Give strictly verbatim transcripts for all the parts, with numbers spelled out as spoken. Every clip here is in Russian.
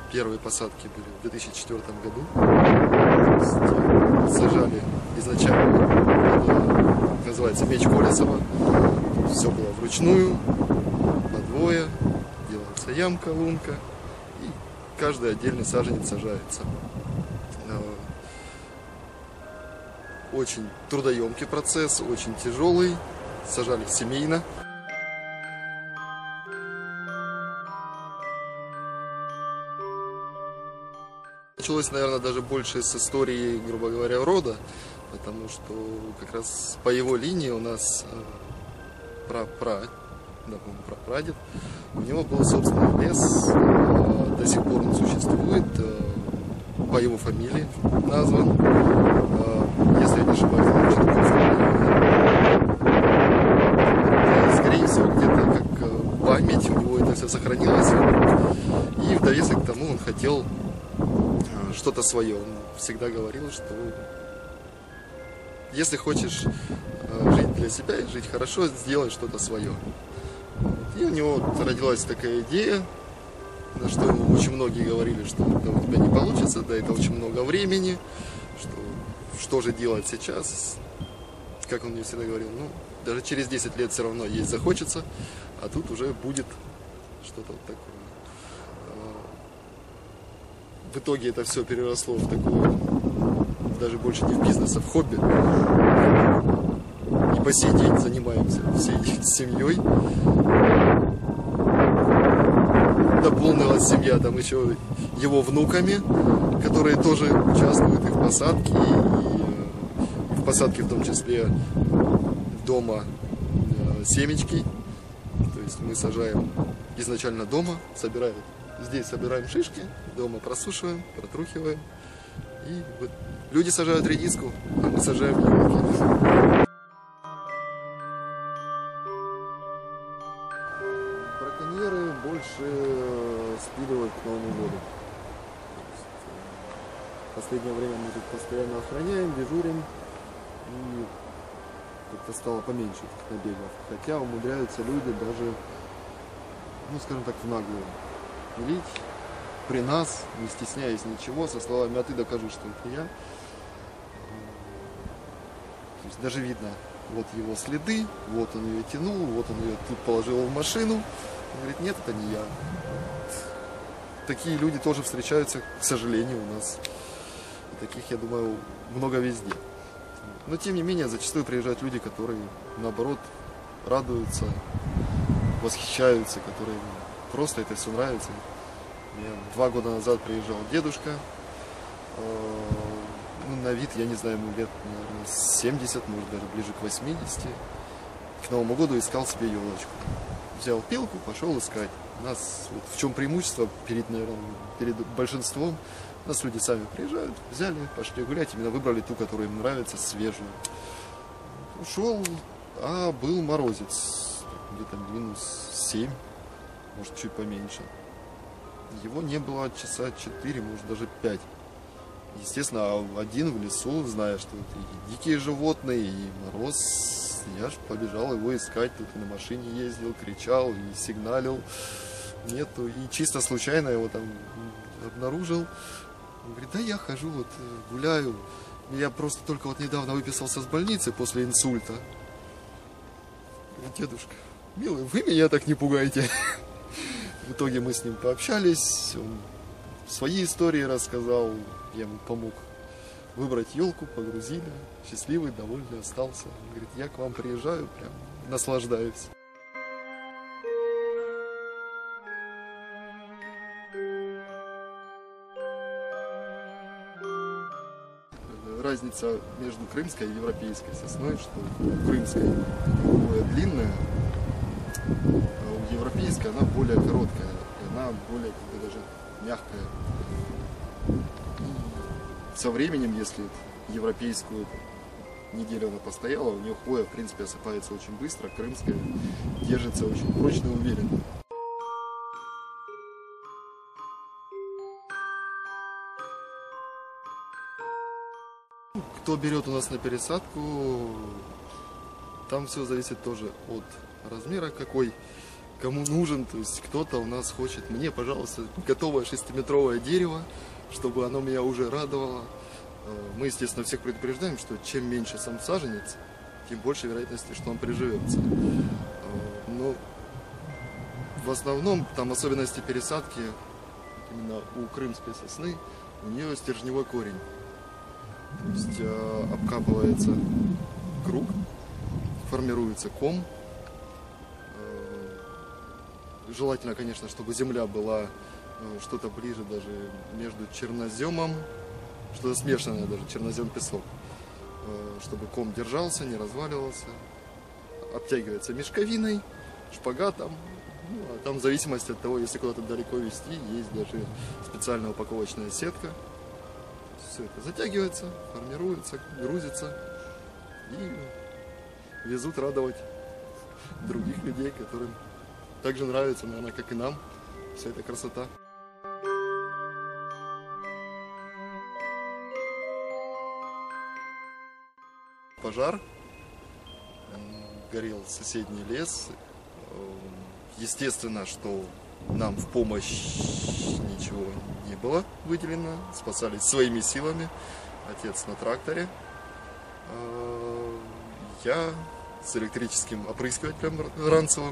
Первые посадки были в две тысячи четвёртом году. Сажали изначально, это называется меч Колесова. Все было вручную, по двое, делается ямка, лунка, и каждый отдельный саженец сажается. Очень трудоемкий процесс, очень тяжелый, сажали семейно. Началось, наверное, даже больше с истории, грубо говоря, рода, потому что как раз по его линии у нас пра-пра, да, прапрадед, у него был собственный лес, до сих пор он существует, по его фамилии назван, если я не ошибаюсь, скорее всего, где-то как память у него это все сохранилось, и в довесок к тому он хотел что-то свое. Он всегда говорил, что если хочешь жить для себя и жить хорошо, сделай что-то свое. И у него родилась такая идея, на что ему очень многие говорили, что это у тебя не получится, да, это очень много времени, что, что же делать сейчас. Как он мне всегда говорил, ну, даже через десять лет все равно есть захочется, а тут уже будет что-то вот такое. В итоге это все переросло в такое, даже больше не в бизнес, а в хобби. И по сей день занимаемся всей семьей. Дополнилась семья там еще его внуками, которые тоже участвуют и в посадке, и в посадке в том числе дома семечки. То есть мы сажаем изначально дома, собираем. Здесь собираем шишки, дома просушиваем, протрухиваем. И вот люди сажают редиску, а мы сажаем елки. Браконьеры больше спиливают к Новому году. В последнее время мы тут постоянно охраняем, дежурим. И как-то стало поменьше этих набегов. Хотя умудряются люди даже, ну скажем так, в наглую лить при нас, не стесняясь ничего, со словами: а ты докажи, что это я. То есть даже видно, вот его следы, вот он ее тянул, вот он ее тут положил в машину. Он говорит: нет, это не я. Такие люди тоже встречаются, к сожалению, у нас. И таких, я думаю, много везде. Но тем не менее, зачастую приезжают люди, которые, наоборот, радуются, восхищаются, которые просто это все нравится. Мне два года назад приезжал дедушка, ну, на вид, я не знаю, ему лет, наверное, семьдесят, может даже ближе к восьмидесяти. К Новому году искал себе елочку. Взял пилку, пошел искать. У нас вот в чем преимущество перед, наверное, перед большинством. У нас люди сами приезжают, взяли, пошли гулять, именно выбрали ту, которая им нравится, свежую. Ушел, а был морозец, где-то минус семь. Может, чуть поменьше. Его не было часа четыре, может, даже пять. Естественно, один в лесу, зная, что это и дикие животные, и мороз, я ж побежал его искать. Тут на машине ездил, кричал и сигналил. Нету. И чисто случайно его там обнаружил. Он говорит: да я хожу, вот гуляю. Я просто только вот недавно выписался с больницы после инсульта. Говорит: дедушка, милый, вы меня так не пугаете. В итоге мы с ним пообщались, он свои истории рассказал, я ему помог выбрать елку, погрузили, счастливый, довольный остался. Он говорит: я к вам приезжаю, прям наслаждаюсь. Разница между крымской и европейской сосной, что у крымской более длинная, а у европейской она более короткая, и она более как бы даже мягкая. И со временем, если европейскую неделю она постояла, у нее хвоя в принципе осыпается очень быстро, крымская держится очень прочно и уверенно. Кто берет у нас на пересадку, там все зависит тоже от размера какой. кому нужен, то есть кто-то у нас хочет, мне, пожалуйста, готовое шестиметровое дерево, чтобы оно меня уже радовало. Мы, естественно, всех предупреждаем, что чем меньше сам саженец, тем больше вероятности, что он приживется. Но в основном там особенности пересадки именно у крымской сосны, у нее стержневой корень. То есть э, обкапывается круг, формируется ком. Э, желательно, конечно, чтобы земля была э, что-то ближе даже между черноземом, что-то смешанное даже, чернозем-песок, э, чтобы ком держался, не разваливался. Обтягивается мешковиной, шпагатом. Ну, а там в зависимости от того, если куда-то далеко везти, есть даже специальная упаковочная сетка. Все это затягивается, формируется, грузится и везут радовать других людей, которым так же нравится, наверное, как и нам, вся эта красота. Пожар, горел соседний лес. Естественно, что нам в помощь ничего не было выделено, спасались своими силами. Отец на тракторе, я с электрическим опрыскивателем ранцевым.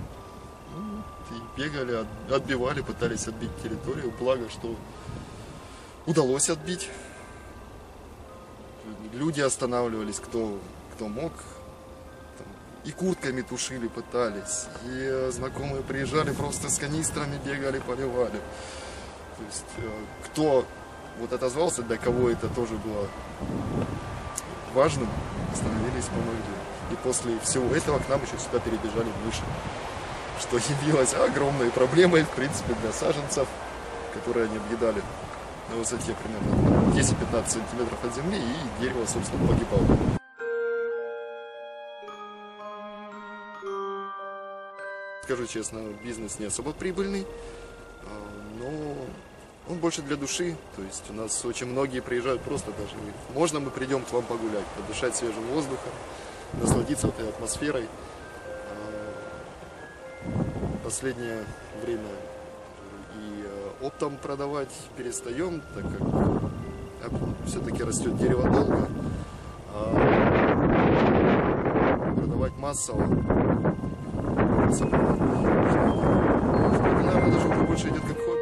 И бегали, отбивали, пытались отбить территорию. Благо, что удалось отбить. Люди останавливались, кто, кто мог. И куртками тушили, пытались. И знакомые приезжали, просто с канистрами бегали, поливали. То есть, кто вот отозвался, для кого это тоже было важным, остановились, помогли. И после всего этого к нам еще сюда перебежали мыши. Что явилось огромной проблемой, в принципе, для саженцев, которые они объедали на высоте примерно десять-пятнадцать сантиметров от земли, и дерево, собственно, погибало. Скажу честно, бизнес не особо прибыльный, но он больше для души. То есть у нас очень многие приезжают просто даже, можно мы придем к вам погулять, подышать свежим воздухом, насладиться этой атмосферой. Последнее время и оптом продавать перестаем, так как все-таки растет дерево долго. А продавать массово, наверное, даже уже больше идет как хобби.